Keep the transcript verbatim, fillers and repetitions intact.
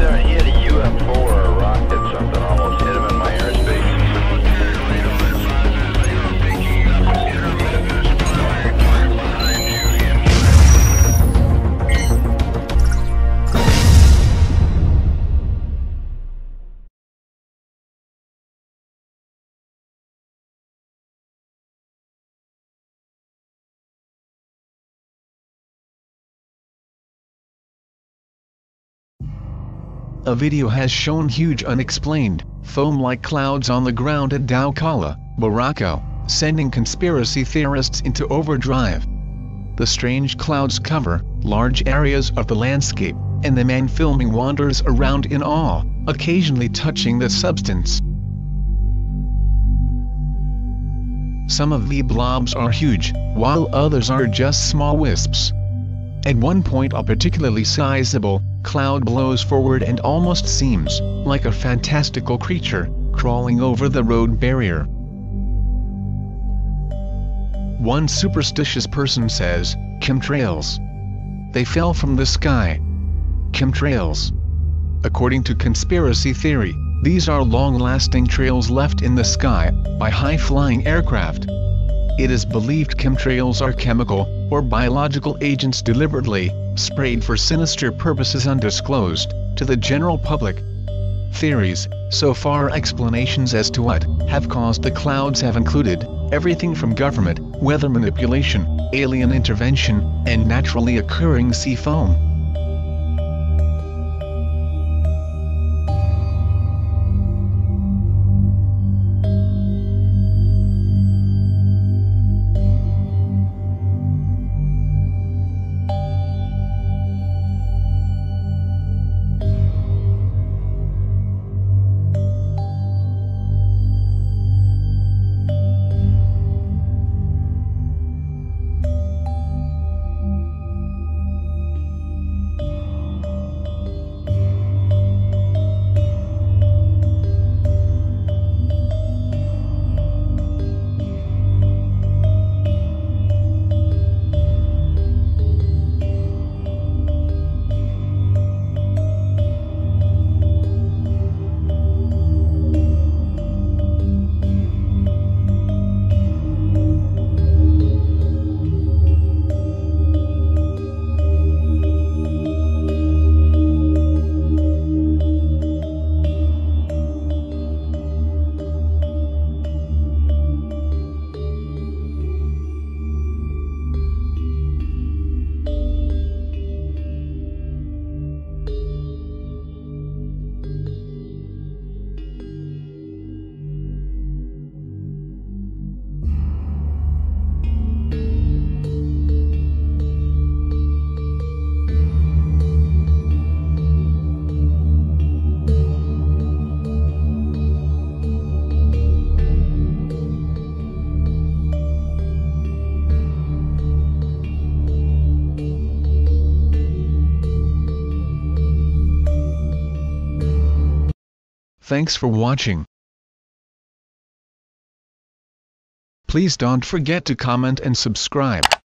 either hit a U F O or a rocket, something almost hit him in my airspace. A video has shown huge unexplained, foam-like clouds on the ground at Doukkala, Morocco, sending conspiracy theorists into overdrive. The strange clouds cover large areas of the landscape, and the man filming wanders around in awe, occasionally touching the substance. Some of the blobs are huge, while others are just small wisps. At one point a particularly sizable cloud blows forward and almost seems like a fantastical creature crawling over the road barrier. One superstitious person says, "Chemtrails. They fell from the sky." Chemtrails. According to conspiracy theory, these are long-lasting trails left in the sky by high-flying aircraft. It is believed chemtrails are chemical or biological agents deliberately sprayed for sinister purposes undisclosed to the general public. Theories, so far explanations as to what have caused the clouds have included everything from government, weather manipulation, alien intervention, and naturally occurring sea foam. Thanks for watching. Please don't forget to comment and subscribe.